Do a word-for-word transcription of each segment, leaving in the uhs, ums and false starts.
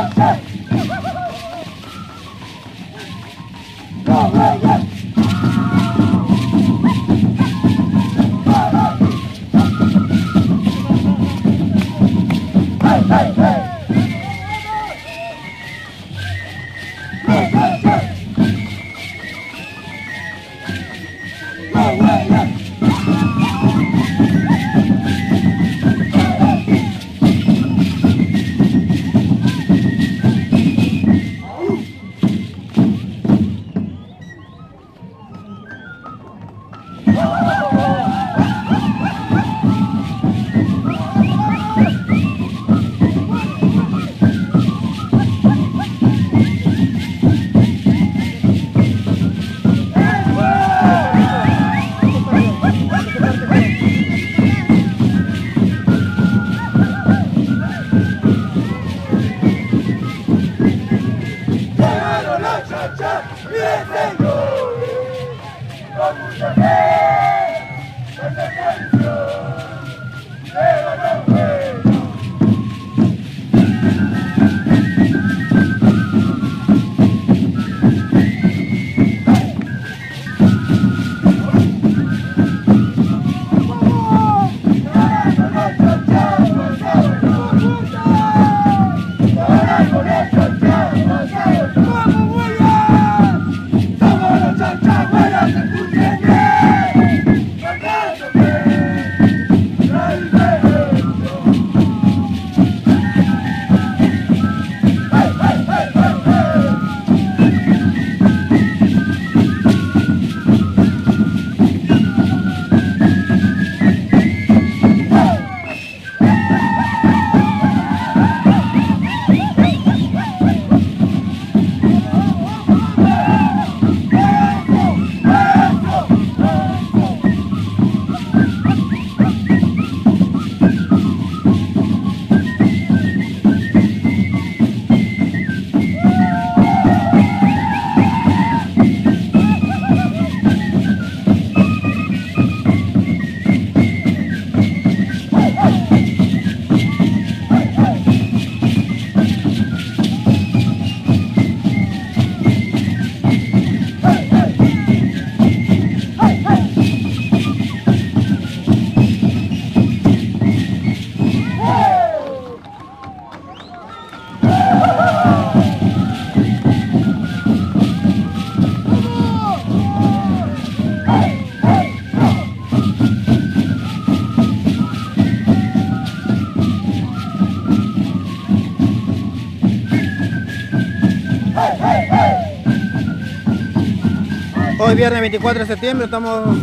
Hoy viernes veinticuatro de septiembre estamos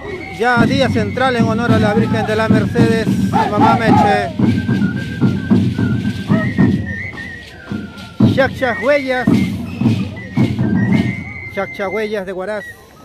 ya a día central en honor a la Virgen de la Mercedes, Mamá Meche. Chacchahuellas, Chacchahuellas de Huaraz.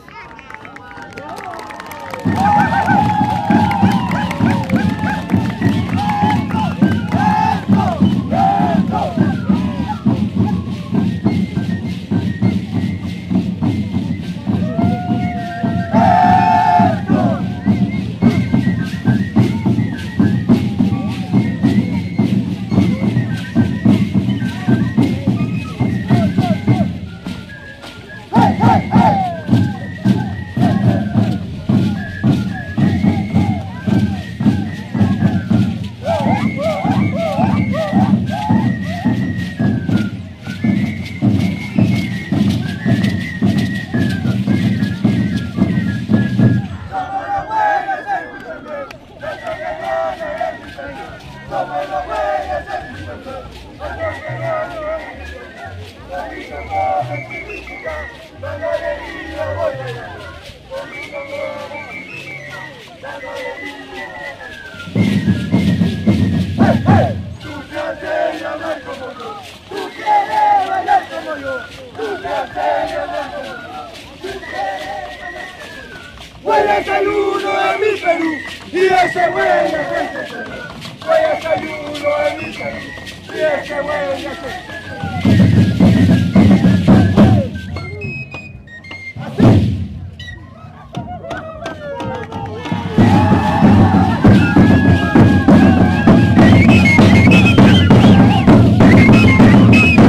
Huele saludo en mi Perú y ese huele a gente. Huele saludo en mi Perú y ese huele a gente. Así.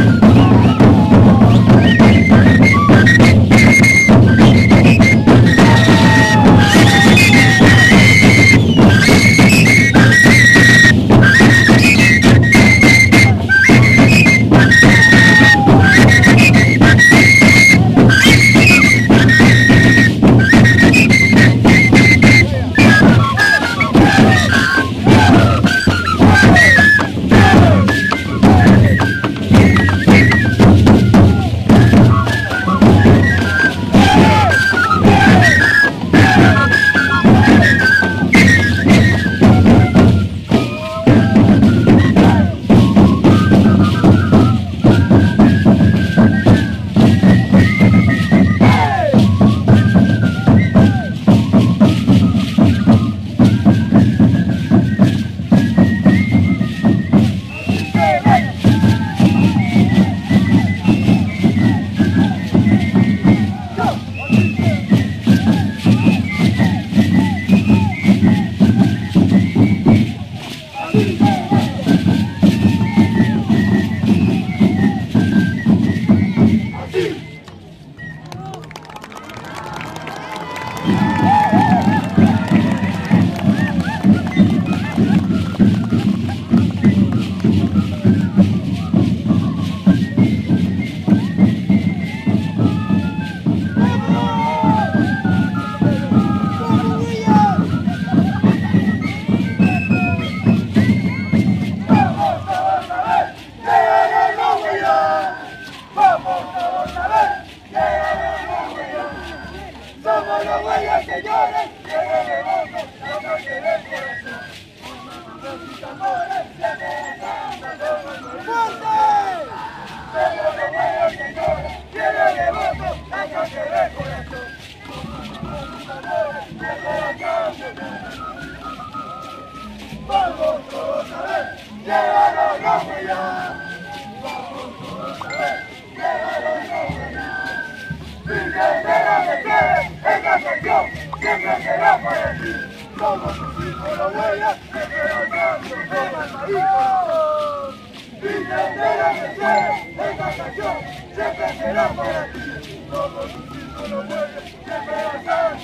nación siempre será para ti. Todos tus hijos no pueden, siempre la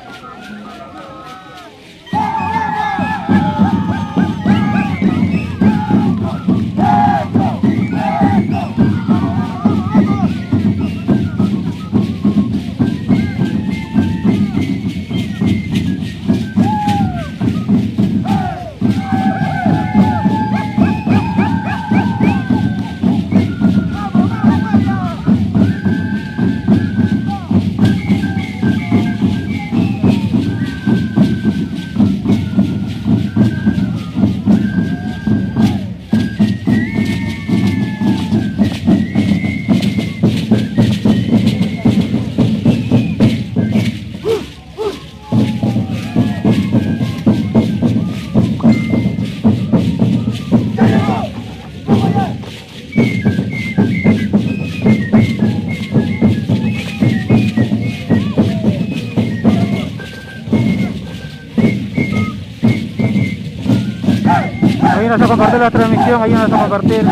Ayúdanos a compartir la transmisión, ayúdanos a compartir.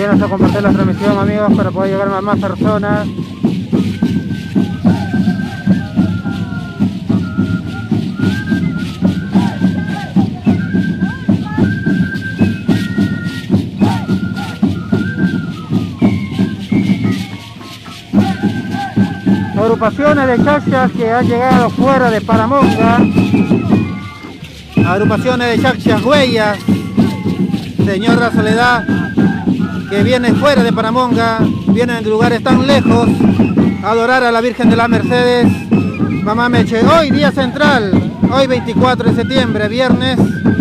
Ayúdenos a compartir la transmisión, amigos, para poder llegar a más personas. Agrupaciones de chachas que han llegado fuera de Paramonga. Agrupaciones de chachas huellas, Señor de la Soledad, que vienen fuera de Paramonga, vienen de lugares tan lejos a adorar a la Virgen de las Mercedes, Mamá Meche. Hoy día central, hoy veinticuatro de septiembre, viernes,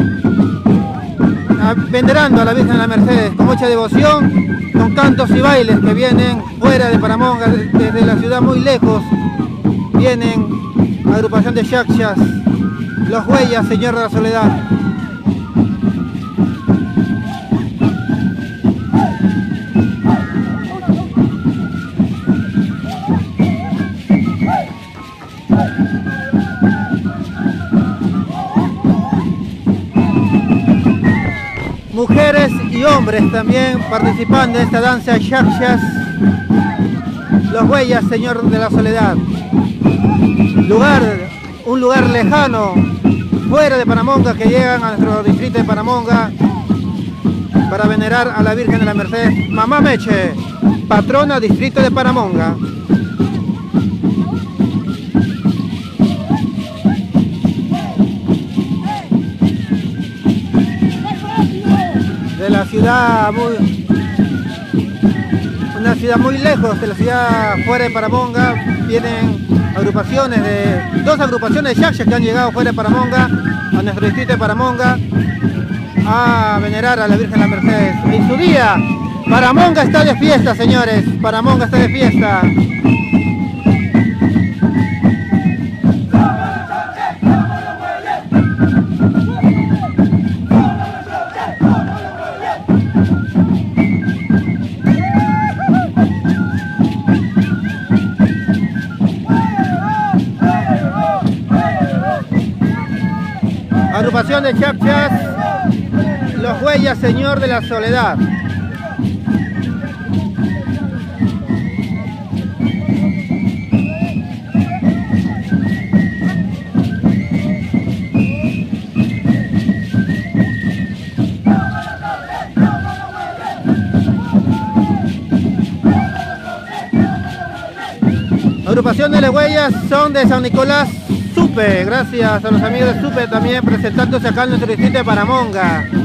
venerando a la Virgen de las Mercedes con mucha devoción, con cantos y bailes que vienen fuera de Paramonga, desde la ciudad muy lejos, vienen agrupación de chachas, los huellas, Señor de la Soledad. Mujeres y hombres también participando en esta danza de chachas, los huellas, Señor de la Soledad. Lugar, un lugar lejano, fuera de Paramonga, que llegan a nuestro distrito de Paramonga para venerar a la Virgen de la Mercedes, Mamá Meche, patrona distrito de Paramonga. De la ciudad muy, una ciudad muy lejos de la ciudad, fuera de Paramonga, vienen agrupaciones de, dos agrupaciones de chachas que han llegado fuera de Paramonga, a nuestro distrito de Paramonga, a venerar a la Virgen de la Mercedes. En su día, Paramonga está de fiesta, señores, Paramonga está de fiesta. Agrupación de chachas, los huellas, Señor de la Soledad. Agrupación de las huellas son de San Nicolás Supe, gracias a los amigos de Supe también presentándose acá en nuestro distrito de Paramonga.